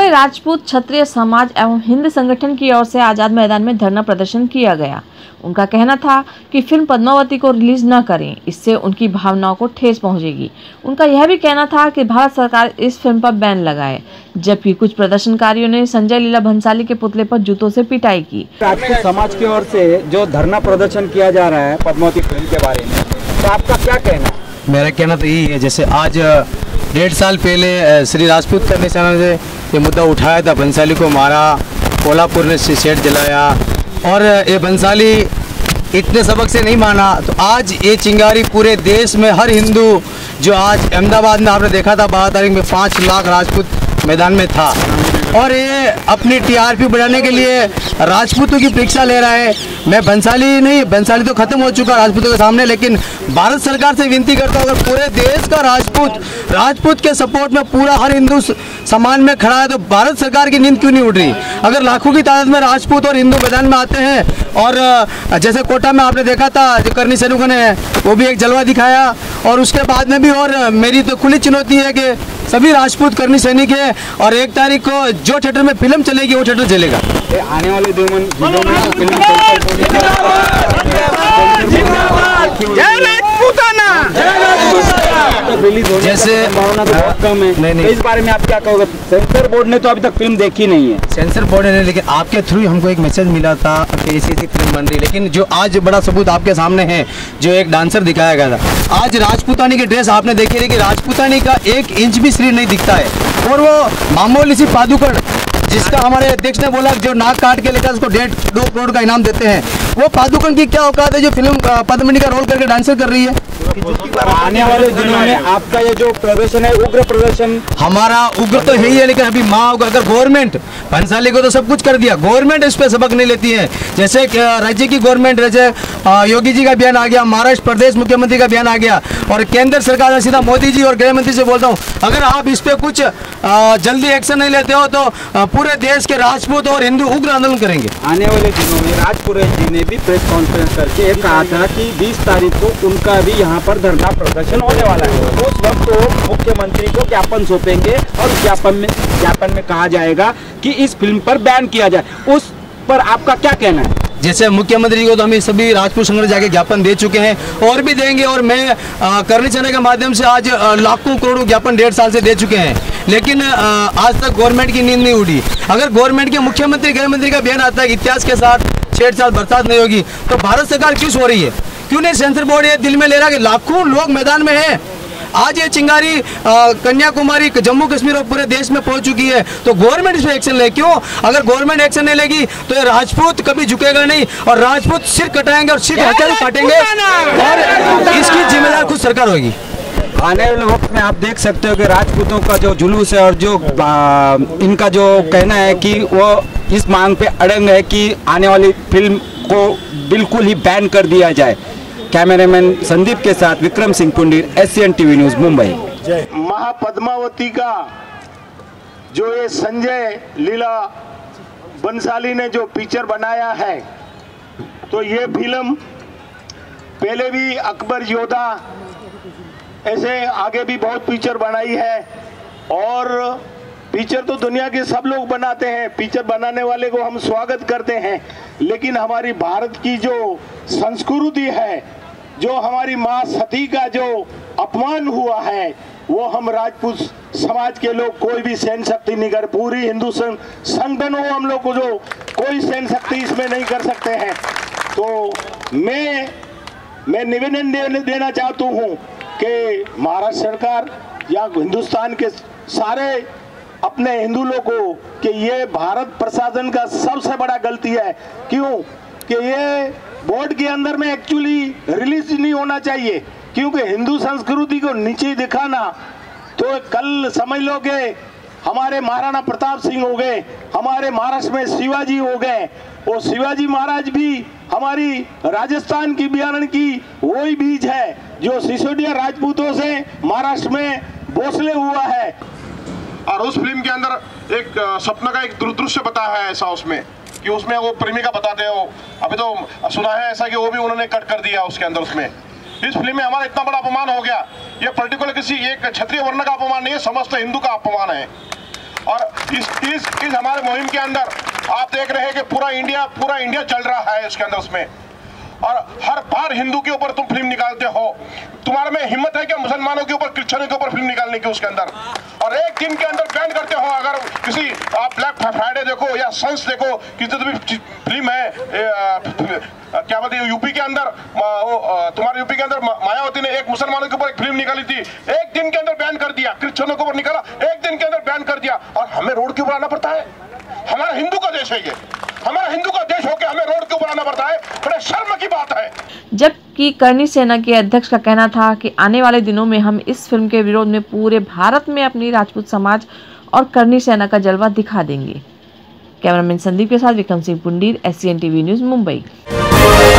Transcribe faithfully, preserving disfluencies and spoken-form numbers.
में राजपूत क्षत्रिय समाज एवं हिंद संगठन की ओर से आजाद मैदान में धरना प्रदर्शन किया गया। उनका कहना था कि फिल्म पद्मावती को रिलीज न करें, इससे उनकी भावनाओं को ठेस पहुंचेगी। उनका यह भी कहना था कि भारत सरकार इस फिल्म पर बैन लगाए, जबकि कुछ प्रदर्शनकारियों ने संजय लीला भंसाली के पुतले पर जूतों से पिटाई की। राजपूत समाज की ओर से जो धरना प्रदर्शन किया जा रहा है पद्मावती फिल्म के बारे में, तो आपका क्या कहना? मेरा कहना तो यही है, जैसे आज डेढ़ साल पहले श्री राजपूत करने से ये मुद्दा उठाया था, भंसाली को मारा, कोल्हापुर ने शेड जलाया और ये भंसाली इतने सबक से नहीं माना, तो आज ये चिंगारी पूरे देश में हर हिंदू, जो आज अहमदाबाद में आपने देखा था बारह तारीख में पाँच लाख राजपूत मैदान में था और ये अपनी टीआरपी बढ़ाने के लिए राजपूतों की परीक्षा ले रहा है। मैं भंसाली नहीं, भंसाली तो खत्म हो चुका राजपूतों के सामने, लेकिन भारत सरकार से विनती करता हूँ, अगर पूरे देश का राजपूत राजपूत के सपोर्ट में पूरा हर हिंदू समाज में खड़ा है, तो भारत सरकार की नींद क्यों नहीं उठ रही? अगर लाखों की तादाद में राजपूत और हिंदू मैदान में आते हैं और जैसे कोटा में आपने देखा था जो करनी सैनिक ने वो भी एक जलवा दिखाया, और उसके बाद में भी, और मेरी तो खुली चुनौती है कि सभी राजपूत करनी सैनिक है और एक तारीख को जो थिएटर में फिल्म चलेगी वो थिएटर चलेगा। आने वाले दिनों में फिल्म जैसे भावना तो बहुत कम है। नहीं, नहीं। इस बारे में आप क्या कहोगे? सेंसर बोर्ड ने तो अभी तक फिल्म देखी नहीं है। सेंसर बोर्ड ने, लेकिन आपके थ्रू हमको एक मैसेज मिला था कि ऐसी ऐसी फिल्म बन रही, लेकिन जो आज बड़ा सबूत आपके सामने है, जो एक डांसर दिखाया गया था, आज राजपूतानी की ड्रेस आपने देखी रही कि राजपूतानी का एक इंच भी शरीर नहीं दिखता है, और वो मामूली सी पादुकड़ जिसका हमारे अध्यक्ष ने बोला जो नाक काट के लेकर उसको डेढ़ दो करोड़ का इनाम देते हैं, वो पादुकण की क्या औकात है जो फिल्म पद्मिनी का रोल करके डांसर कर रही है? आने वाले दिनों में आपका ये जो प्रदर्शन है, उग्र प्रदर्शन, हमारा उग्र तो यही है, लेकिन अभी माँ अगर गवर्नमेंट भंसाली को तो सब कुछ कर दिया, गवर्नमेंट इस पे सबक नहीं लेती है। जैसे राज्य की गवर्नमेंट, जैसे योगी जी का बयान आ गया, महाराष्ट्र प्रदेश मुख्यमंत्री का बयान आ गया, और केंद्र सरकार ने सीधा मोदी जी और गृह मंत्री से बोलता हूँ, अगर आप इस पे कुछ जल्दी एक्शन नहीं लेते हो तो पूरे देश के राजपूत और हिंदू उग्र आंदोलन करेंगे। आने वाले दिनों में राजपुरे जी ने भी प्रेस कॉन्फ्रेंस करके कहा था कि बीस तारीख को उनका भी यहाँ पर धरना प्रदर्शन होने वाला है। उस वक्त वो मुख्यमंत्री को ज्ञापन सौंपेंगे और ज्ञापन में ज्ञापन में कहा जाएगा कि इस फिल्म पर बैन किया जाए। उस पर आपका क्या कहना है? जैसे मुख्यमंत्री को तो हम सभी राजपूत संगठन जाके ज्ञापन दे चुके हैं और भी देंगे, और मैं करनी चैनल के माध्यम से आज लाखों करोड़ों ज्ञापन डेढ़ साल से दे चुके हैं, लेकिन आ, आज तक गवर्नमेंट की नींद नहीं उड़ी। अगर गवर्नमेंट के मुख्यमंत्री गृह मंत्री का बयान आता है कि इतिहास के साथ छेड़छाड़ बरसात नहीं होगी, तो भारत सरकार क्यों सो रही है? क्यों नहीं सेंसर बोर्ड ये दिल में ले रहा कि लाखों लोग मैदान में हैं? आज ये चिंगारी कन्याकुमारी, जम्मू कश्मीर और पूरे देश में पहुंच चुकी है, तो गवर्नमेंट इस पर एक्शन ले। क्यों? अगर गवर्नमेंट एक्शन नहीं लेगी तो ये राजपूत कभी झुकेगा नहीं, और राजपूत सिर कटाएंगे और सिर हथियार काटेंगे, और इसकी जिम्मेदार खुद सरकार होगी। आने वाले वक्त में आप देख सकते हो कि राजपूतों का जो जुलूस है और जो आ, इनका जो कहना है कि वो इस मांग पे अड़ंग है कि आने वाली फिल्म को बिल्कुल ही बैन कर दिया जाए। कैमरामैन संदीप के साथ Vikram Singh Kundir, SCN TV news, Mumbai. Mahapadmavati का जो ये संजय लीला बंसाली ने जो पिक्चर बनाया है, तो ये फिल्म पहले भी अकबर योद्धा, ऐसे आगे भी बहुत पिक्चर बनाई है, और पिक्चर तो दुनिया के सब लोग बनाते हैं, पिक्चर बनाने वाले को हम स्वागत करते हैं, लेकिन हमारी भारत की जो संस्कृति है, जो हमारी माँ सती का जो अपमान हुआ है, वो हम राजपूत समाज के लोग कोई भी सहन शक्ति नहीं कर, पूरी हिंदू संगठन हो हम लोग को जो कोई सहन शक्ति इसमें नहीं कर सकते हैं। तो मैं मैं निवेदन दे, देना चाहता हूँ कि महाराष्ट्र सरकार या हिंदुस्तान के सारे अपने हिंदू लोगों कि ये भारत प्रशासन का सबसे बड़ा गलती है। क्यों? कि ये बोर्ड के अंदर में एक्चुअली रिलीज नहीं होना चाहिए, क्योंकि हिंदू संस्कृति को नीचे दिखाना, तो कल समझ लो कि हमारे महाराणा प्रताप सिंह हो गए, हमारे महाराष्ट्र में शिवाजी हो गए, और शिवाजी महाराज भी हमारी राजस्थान की बियारण की वही बीज है जो सिसोदिया राजपूतों से महाराष्ट्र में भोसले हुआ है। और उस फिल्म के अंदर एक सपना का एक दृश्य बताया है ऐसा उसमें कि उसमें वो प्रेमिका बताते हो, अभी तो सुना है ऐसा कि वो भी उन्होंने कट कर दिया उसके अंदर। उसमें इस फिल्म में हमारा इतना बड़ा अपमान हो गया, ये पर्टिकुलर किसी एक क्षत्रिय वर्ण का अपमान नहीं है, समस्त हिंदू का अपमान है। और इस इस इस हमारे मुहिम के अंदर आप देख रहे हैं कि पूरा इंडिया पूरा इंडिया चल रहा है इसके अंदर उसमें, और हर बार हिंदू के ऊपर तुम फिल्म निकालते हो। तुम्हारे में हिम्मत है क्या मुसलमानों के ऊपर, क्रिश्चियनों के ऊपर फिल्म निकालने की उसके अंदर, और एक दिन के अंदर बैन करते हो। अगर किसी आप ब्लैक फ्राइडे देखो या सन्स देखो, किसी भी फिल्म है ए, क्या बोलते हैं यूपी के अंदर, वो तुम्हारे यूपी के अंदर मायावती ने एक मुसलमानों के ऊपर एक फिल्म निकाली थी, एक दिन के अंदर बैन कर दिया। क्रिश्चियनों के ऊपर निकाला, एक दिन के अंदर बैन कर दिया, और हमें रोड के ऊपर आना पड़ता है। हमारा हिंदू का देश है ये, हमारा हिंदू का देश होकर हमें रोड के ऊपर आना पड़ता है, बड़े शर्म की बात है। जबकि करणी सेना के अध्यक्ष का कहना था कि आने वाले दिनों में हम इस फिल्म के विरोध में पूरे भारत में अपनी राजपूत समाज और करणी सेना का जलवा दिखा देंगे। कैमरामैन संदीप के साथ Vikram Singh Pundir, S C N TV news, Mumbai.